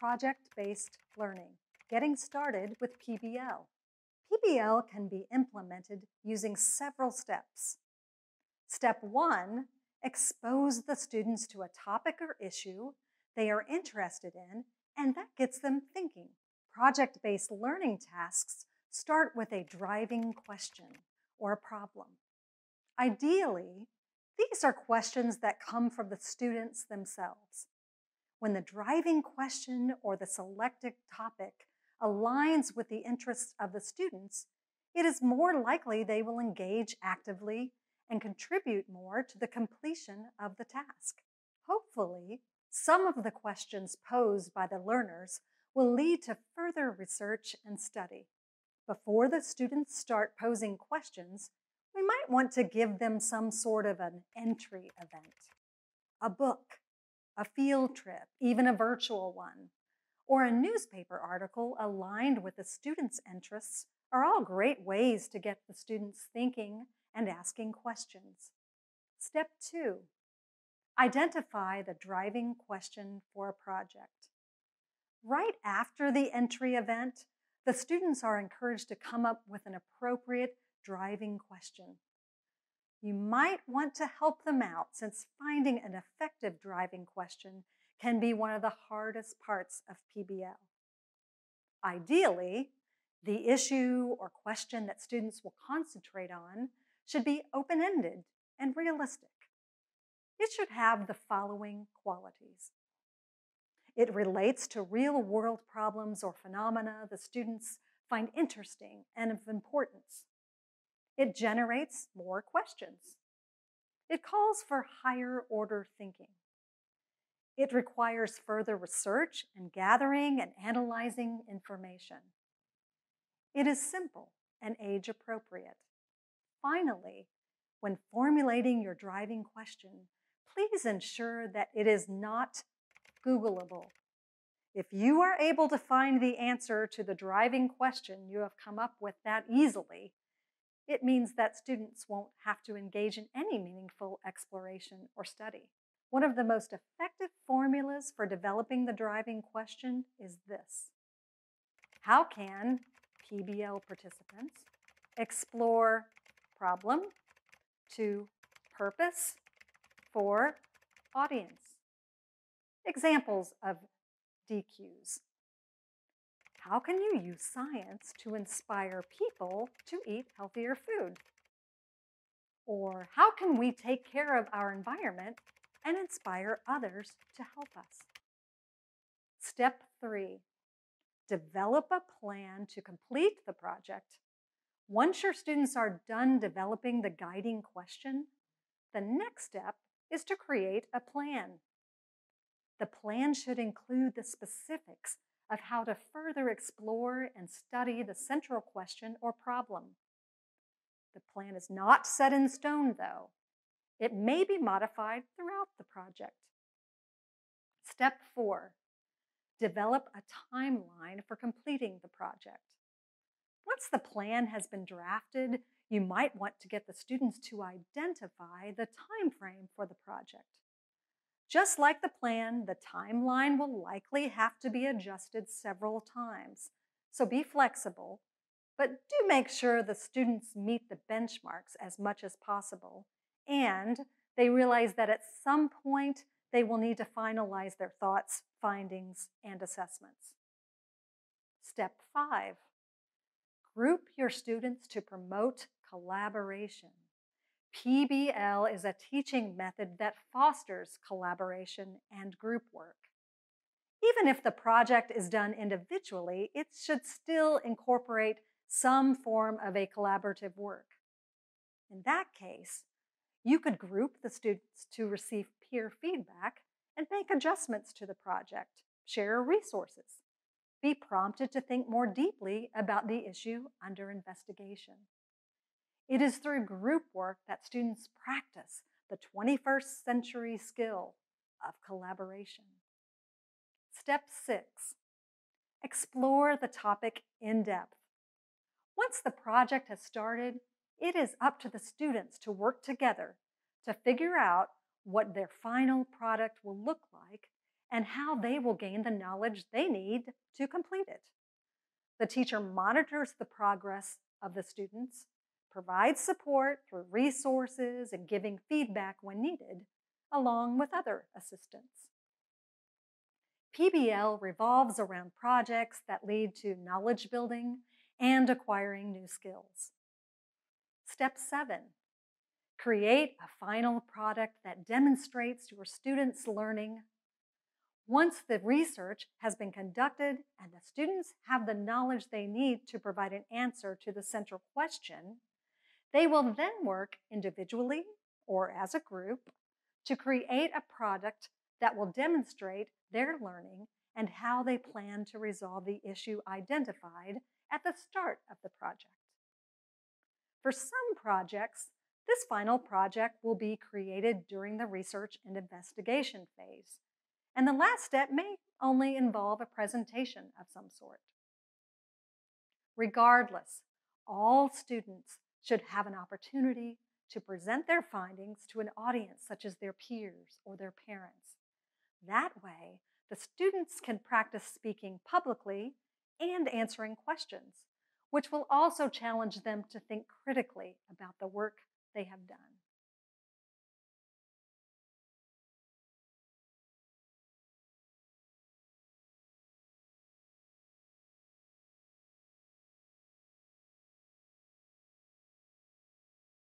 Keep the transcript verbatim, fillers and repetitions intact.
project-based learning, getting started with P B L. P B L can be implemented using several steps. Step one, expose the students to a topic or issue they are interested in, and that gets them thinking. Project-based learning tasks start with a driving question or a problem. Ideally, these are questions that come from the students themselves. When the driving question or the selected topic aligns with the interests of the students, it is more likely they will engage actively and contribute more to the completion of the task. Hopefully, some of the questions posed by the learners will lead to further research and study. Before the students start posing questions, we might want to give them some sort of an entry event, a book, a field trip, even a virtual one, or a newspaper article aligned with the students' interests are all great ways to get the students thinking and asking questions. Step two, identify the driving question for a project. Right after the entry event, the students are encouraged to come up with an appropriate driving question. You might want to help them out since finding an effective driving question can be one of the hardest parts of P B L. Ideally, the issue or question that students will concentrate on should be open-ended and realistic. It should have the following qualities. It relates to real-world problems or phenomena the students find interesting and of importance. It generates more questions. It calls for higher order thinking. It requires further research and gathering and analyzing information. It is simple and age appropriate. Finally, when formulating your driving question, please ensure that it is not Googleable. If you are able to find the answer to the driving question you have come up with that easily, it means that students won't have to engage in any meaningful exploration or study. One of the most effective formulas for developing the driving question is this. How can P B L participants explore problem to purpose for audience? Examples of D Qs. How can you use science to inspire people to eat healthier food? Or how can we take care of our environment and inspire others to help us? Step three, develop a plan to complete the project. Once your students are done developing the guiding question, the next step is to create a plan. The plan should include the specifics of how to further explore and study the central question or problem. The plan is not set in stone, though. It may be modified throughout the project. Step four, develop a timeline for completing the project. Once the plan has been drafted, you might want to get the students to identify the time frame for the project. Just like the plan, the timeline will likely have to be adjusted several times, so be flexible, but do make sure the students meet the benchmarks as much as possible, and they realize that at some point they will need to finalize their thoughts, findings, and assessments. Step five, group your students to promote collaboration. P B L is a teaching method that fosters collaboration and group work. Even if the project is done individually, it should still incorporate some form of a collaborative work. In that case, you could group the students to receive peer feedback and make adjustments to the project, share resources, be prompted to think more deeply about the issue under investigation. It is through group work that students practice the twenty-first century skill of collaboration. Step six, explore the topic in depth. Once the project has started, it is up to the students to work together to figure out what their final product will look like and how they will gain the knowledge they need to complete it. The teacher monitors the progress of the students, provides support through resources and giving feedback when needed, along with other assistants. P B L revolves around projects that lead to knowledge building and acquiring new skills. Step seven, create a final product that demonstrates your students' learning. Once the research has been conducted and the students have the knowledge they need to provide an answer to the central question, they will then work individually or as a group to create a product that will demonstrate their learning and how they plan to resolve the issue identified at the start of the project. For some projects, this final project will be created during the research and investigation phase, and the last step may only involve a presentation of some sort. Regardless, all students should have an opportunity to present their findings to an audience such as their peers or their parents. That way, the students can practice speaking publicly and answering questions, which will also challenge them to think critically about the work they have done.